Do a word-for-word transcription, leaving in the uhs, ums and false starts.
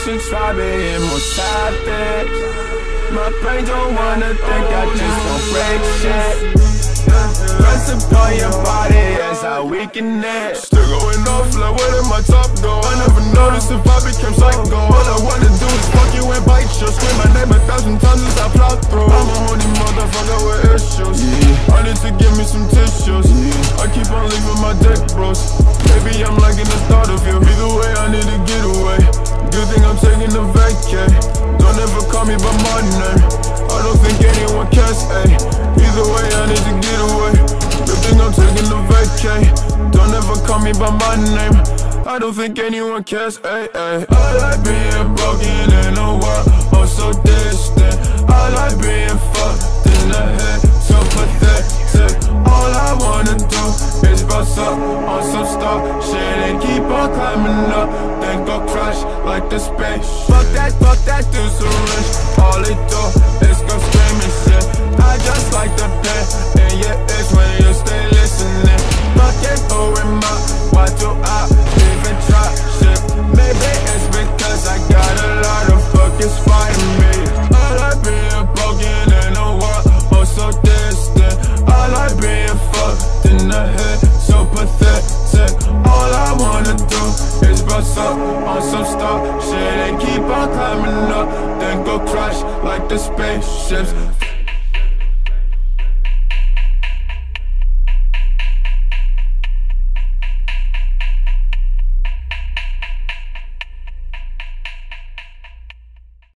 should try being more savage. My brain don't wanna think, I just won't break shit. Press upon your body as I weaken it. Still going off like where did my top go? I never noticed if I became psycho. All I wanna do is fuck you and bite you. Scream my name a thousand times as I plow through. I'm a horny motherfucker with issues, yeah. I need to give me some tissues, yeah. I keep on leaving my dick bros. Baby, I'm liking the thought of you. Either way, I need to get away. Good thing I'm taking a vacay. Don't ever call me by my name. I don't think anyone cares, ayy. Either way, I need to get away. Good thing I'm taking a vacay. Don't ever call me by my name. I don't think anyone cares, ayy, ayy. I like being broken in a world oh so distant. I like being fucked in the head, so pathetic. All I wanna do is bust up on some star shit and keep on climbing up, then go crash like the space. Fuck that, fuck that dude so rich. All they do is go screaming shit. I just like the pain in your ears when you stay listening. Fuck it, who am I? Why do I even try shit? Maybe it's because I got a lot of fucking spite in me. I like being broken in a world oh so distant. I like being fucked in the head, so pathetic. All I wanna do is bust up on some star shit and keep on climbing up, then go crash like the spaceships.